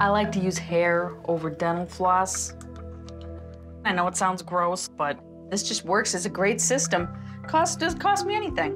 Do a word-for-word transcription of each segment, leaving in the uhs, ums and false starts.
I like to use hair over dental floss. I know it sounds gross, but this just works as a great system. Cost doesn't cost me anything.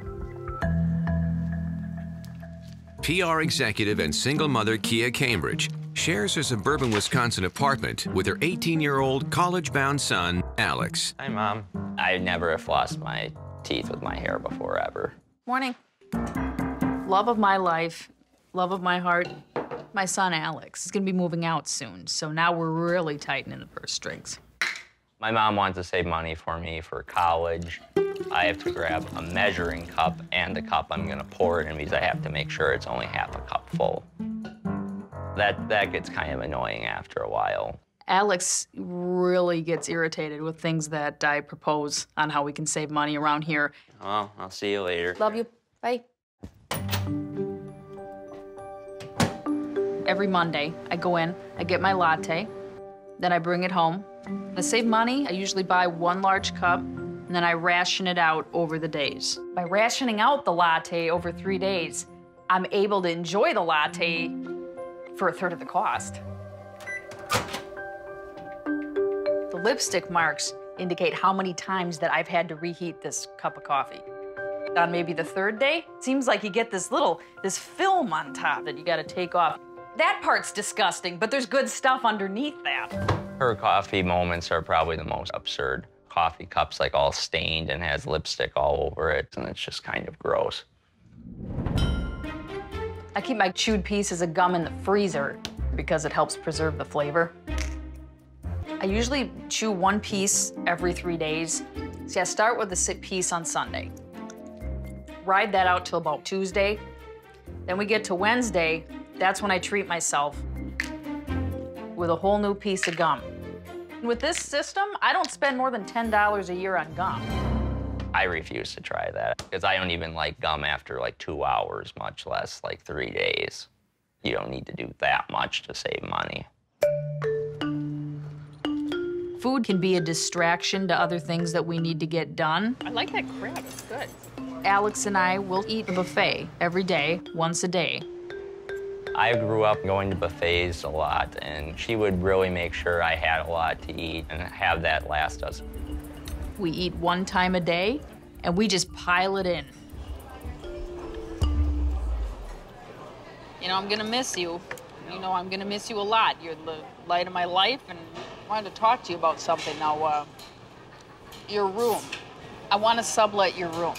P R executive and single mother Kia Cambridge shares her suburban Wisconsin apartment with her eighteen-year-old college-bound son, Alex. Hi, Mom. I never have flossed my teeth with my hair before, ever. Morning. Love of my life, love of my heart, my son, Alex. Is gonna be moving out soon, so now we're really tightening the purse strings. My mom wants to save money for me for college. I have to grab a measuring cup and the cup I'm gonna pour it in because I have to make sure it's only half a cup full. That, that gets kind of annoying after a while. Alex really gets irritated with things that I propose on how we can save money around here. Well, I'll see you later. Love you. Bye. Every Monday, I go in, I get my latte, then I bring it home. To save money, I usually buy one large cup, and then I ration it out over the days. By rationing out the latte over three days, I'm able to enjoy the latte for a third of the cost. The lipstick marks indicate how many times that I've had to reheat this cup of coffee. On maybe the third day, it seems like you get this little, this film on top that you gotta take off. That part's disgusting, but there's good stuff underneath that. Her coffee moments are probably the most absurd. Coffee cup's like all stained and has lipstick all over it, and it's just kind of gross. I keep my chewed pieces of gum in the freezer because it helps preserve the flavor. I usually chew one piece every three days. See, I start with a piece on Sunday. Ride that out till about Tuesday. Then we get to Wednesday, that's when I treat myself with a whole new piece of gum. With this system, I don't spend more than ten dollars a year on gum. I refuse to try that because I don't even like gum after like two hours, much less like three days. You don't need to do that much to save money. Food can be a distraction to other things that we need to get done. I like that crab, it's good. Alex and I will eat a buffet every day, once a day. I grew up going to buffets a lot, and she would really make sure I had a lot to eat and have that last us. We eat one time a day, and we just pile it in. You know, I'm gonna miss you. You know, I'm gonna miss you a lot. You're the light of my life, and I wanted to talk to you about something. Now, uh, your room. I want to sublet your room.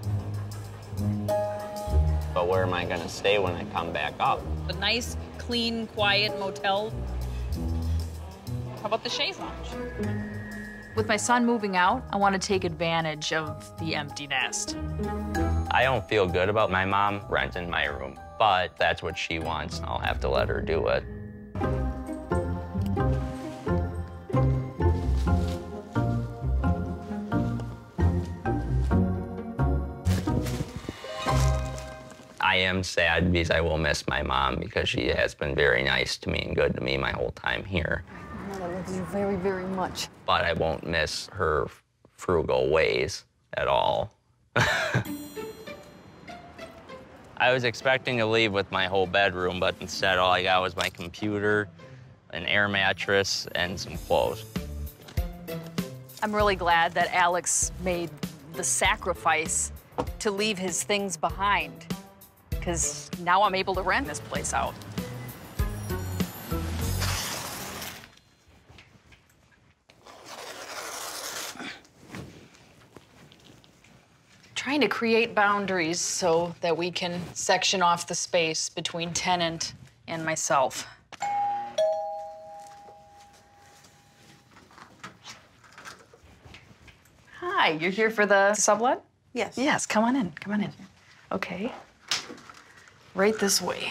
But where am I gonna stay when I come back up? A nice, clean, quiet motel. How about the chaise lounge? With my son moving out, I want to take advantage of the empty nest. I don't feel good about my mom renting my room, but that's what she wants, and I'll have to let her do it. I am sad because I will miss my mom because she has been very nice to me and good to me my whole time here. My mother loves you very, very much. But I won't miss her frugal ways at all. I was expecting to leave with my whole bedroom, but instead all I got was my computer, an air mattress, and some clothes. I'm really glad that Alex made the sacrifice to leave his things behind, because now I'm able to rent this place out. Trying to create boundaries so that we can section off the space between tenant and myself. Hi, you're here for the sublet? Yes. Yes, come on in, come on in. Okay. Right this way.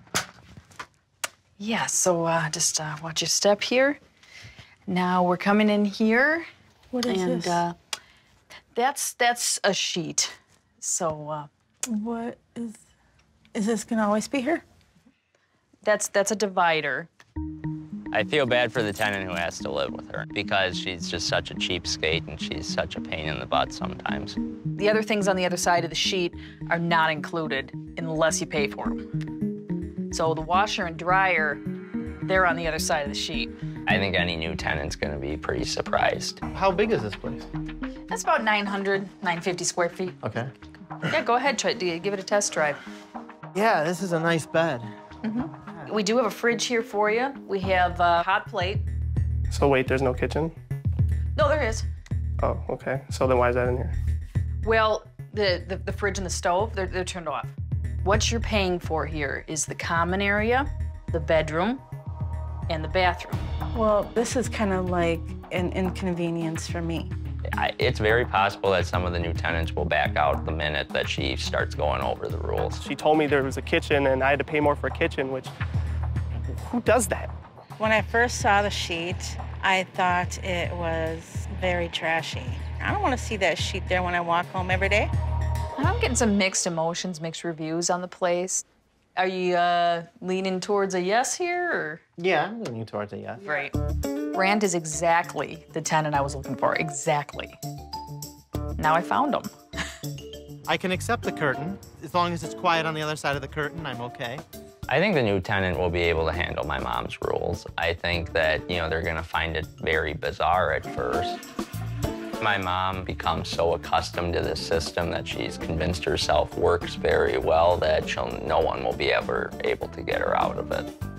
Yeah, so uh, just uh, watch your step here. Now we're coming in here. What is and, this? Uh, that's that's a sheet. So. Uh, what is? Is this gonna always be here? That's that's a divider. I feel bad for the tenant who has to live with her because she's just such a cheapskate and she's such a pain in the butt sometimes. The other things on the other side of the sheet are not included unless you pay for them. So the washer and dryer They're on the other side of the sheet. I think any new tenant's gonna be pretty surprised. How big is this place? That's about nine hundred, nine fifty square feet. Okay. Yeah, go ahead, try to give it a test drive. Yeah, this is a nice bed. Mm-hmm. We do have a fridge here for you. We have a hot plate. So wait, there's no kitchen? No, there is. Oh, okay. So then why is that in here? Well, the, the, the fridge and the stove, they're, they're turned off. What you're paying for here is the common area, the bedroom, and the bathroom. Well, this is kind of like an inconvenience for me. I, it's very possible that some of the new tenants will back out the minute that she starts going over the rules. She told me there was a kitchen and I had to pay more for a kitchen, which, who does that? When I first saw the sheet, I thought it was very trashy. I don't want to see that sheet there when I walk home every day. I'm getting some mixed emotions, mixed reviews on the place. Are you uh, leaning towards a yes here, or? Yeah, I'm leaning towards a yes. Right. Rand is exactly the tenant I was looking for, exactly. Now I found him. I can accept the curtain. As long as it's quiet on the other side of the curtain, I'm okay. I think the new tenant will be able to handle my mom's rules. I think that, you know, they're gonna find it very bizarre at first. My mom becomes so accustomed to this system that she's convinced herself works very well that she'll, no one will be ever able to get her out of it.